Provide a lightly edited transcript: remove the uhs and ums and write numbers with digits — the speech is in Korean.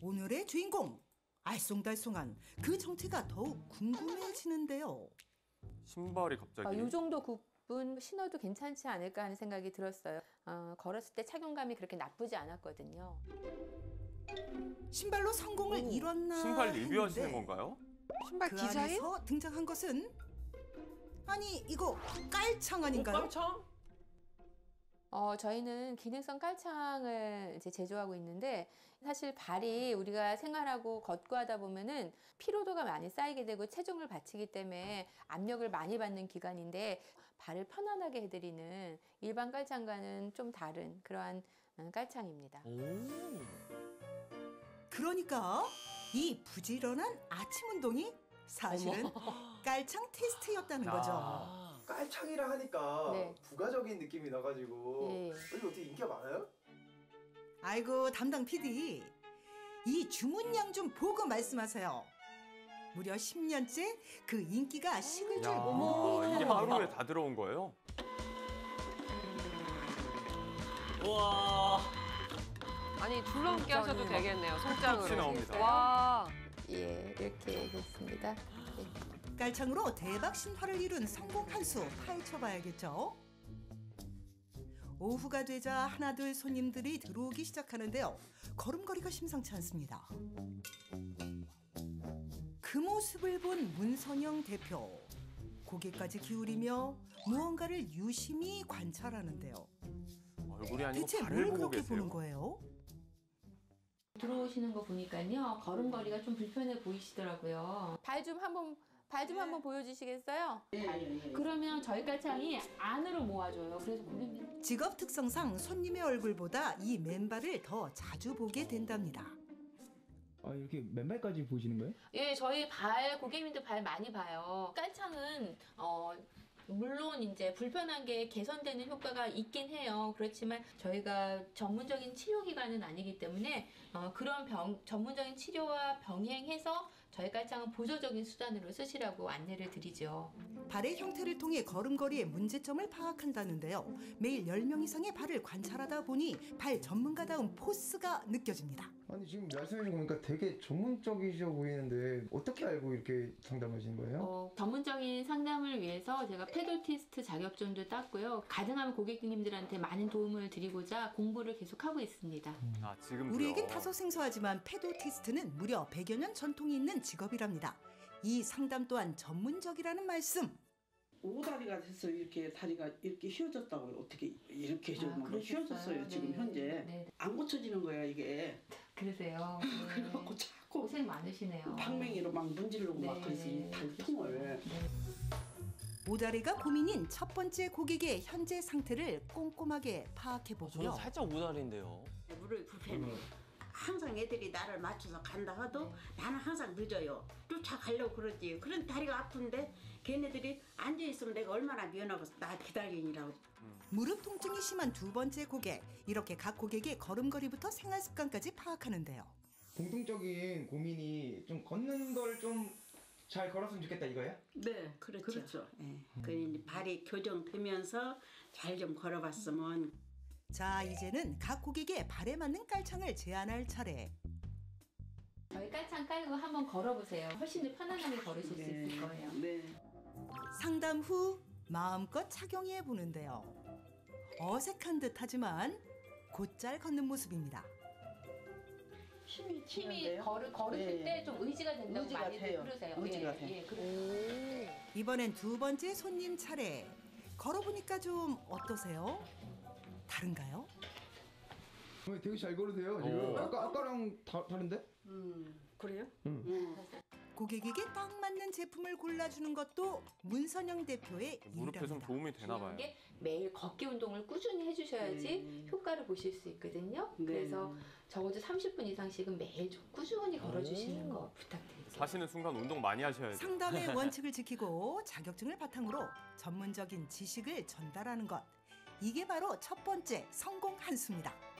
오늘의 주인공! 알쏭달쏭한 그 정체가 더욱 궁금해지는데요. 신발이 갑자기. 이 정도 굽은 신어도 괜찮지 않을까 하는 생각이 들었어요. 걸었을 때 착용감이 그렇게 나쁘지 않았거든요. 신발로 성공을 이뤘나 신발 리뷰하시는 했는데 건가요? 신발 그 디자인? 안에서 등장한 것은 아니 이거 깔창 아닌가요? 깔창? 저희는 기능성 깔창을 이제 제조하고 있는데 사실 발이 우리가 생활하고 걷고 하다 보면은 피로도가 많이 쌓이게 되고 체중을 받치기 때문에 압력을 많이 받는 기관인데 발을 편안하게 해드리는 일반 깔창과는 좀 다른 그러한 깔창입니다. 그러니까 이 부지런한 아침 운동이 사실은 깔창 테스트였다는 거죠. 깔창이라 하니까 네. 부가적인 느낌이 나가지고 예. 여기 어떻게 인기가 많아요? 아이고 담당 PD, 이 주문량 좀 보고 말씀하세요. 무려 10년째 그 인기가 식을 줄 야, 모르고 이게 있다는 하루에 거. 다 들어온 거예요? 와. 아니 줄넘기 하셔도 되겠네요. 손장으로. 끝이 나옵니다. 와. 예, 이렇게 됐습니다. 깔창으로 대박 신화를 이룬 성공 한 수 파헤쳐봐야겠죠. 오후가 되자 하나둘 손님들이 들어오기 시작하는데요. 걸음걸이가 심상치 않습니다. 그 모습을 본 문선영 대표. 고개까지 기울이며 무언가를 유심히 관찰하는데요. 얼굴이 아니고 대체 발을 뭘 보고 그렇게 계세요. 보는 거예요? 들어오시는 거 보니까요. 걸음걸이가 좀 불편해 보이시더라고요. 발 좀 한번 보여주시겠어요? 그러면 저희 깔창이 안으로 모아줘요. 그래서 고객님 직업 특성상 손님의 얼굴보다 이 맨발을 더 자주 보게 된답니다. 아, 이렇게 맨발까지 보시는 거예요? 예, 저희 고객님들 발 많이 봐요. 깔창은 물론 이제 불편한 게 개선되는 효과가 있긴 해요. 그렇지만 저희가 전문적인 치료기관은 아니기 때문에 그런 전문적인 치료와 병행해서 저희 깔창은 보조적인 수단으로 쓰시라고 안내를 드리죠. 발의 형태를 통해 걸음걸이의 문제점을 파악한다는데요. 매일 10명 이상의 발을 관찰하다 보니 발 전문가다운 포스가 느껴집니다. 아니 지금 말씀해 주신 거 보니까 되게 전문적이셔 보이는데 어떻게 알고 이렇게 상담하신 거예요? 전문적인 상담을 위해서 제가 페도티스트 자격증도 땄고요. 가능하면 고객님들한테 많은 도움을 드리고자 공부를 계속하고 있습니다. 아, 지금도요. 우리에겐 다소 생소하지만 페도티스트는 무려 100여 년 전통이 있는 직업이랍니다. 이 상담 또한 전문적이라는 말씀. 오다리가 돼서 이렇게 다리가 이렇게 휘어졌다고요. 어떻게 이렇게 해주면 휘어졌어요. 지금 네. 현재 네. 안 고쳐지는 거야 이게. 그러세요. 네. 그래갖고 자꾸 고생 많으시네요. 방맹이로 막 문지르고 막 그래서 이 발통을. 오다리가 고민인 첫 번째 고객의 현재 상태를 꼼꼼하게 파악해 보고요. 저는 살짝 오다리인데요. 무릎이 불편해. 항상 애들이 나를 맞춰서 간다 하도 나는 항상 늦어요. 쫓아가려고 그러지. 그런 다리가 아픈데 걔네들이 앉아있으면 내가 얼마나 미안하고 나 기다리느라고. 무릎 통증이 심한 두 번째 고객. 이렇게 각 고객의 걸음걸이부터 생활 습관까지 파악하는데요. 공통적인 고민이 좀 걷는 걸 좀 잘 걸었으면 좋겠다 이거예요? 네, 그렇죠. 네. 그 발이 교정되면서 잘 좀 걸어봤으면. 자, 이제는 각 고객의 발에 맞는 깔창을 제안할 차례. 저희 깔창 깔고 한번 걸어보세요. 훨씬 더 편안하게 걸으실 수 있을 거예요. 네. 상담 후 마음껏 착용해 보는데요. 어색한 듯하지만 곧잘 걷는 모습입니다. 힘이 힘이 걸으실 때 좀 의지가 된다고 의지가 많이 돼요. 그러세요. 의지가 돼요. 예, 그래요. 이번엔 두 번째 손님 차례. 걸어보니까 좀 어떠세요? 다른가요? 되게 잘 걸으세요 지금. 아까랑 다른데? 그래요? 고객에게 딱 맞는 제품을 골라주는 것도 문선영 대표의 무릎에 좀 일이랍니다. 도움이 되나 봐요. 중요한 게 매일 걷기 운동을 꾸준히 해주셔야지 효과를 보실 수 있거든요. 그래서 적어도 30분 이상씩은 매일 좀 꾸준히 걸어주시는 거 부탁드릴게요. 사시는 순간 운동 많이 하셔야죠. 상담의 원칙을 지키고 자격증을 바탕으로 전문적인 지식을 전달하는 것. 이게 바로 첫 번째 성공 한 수입니다.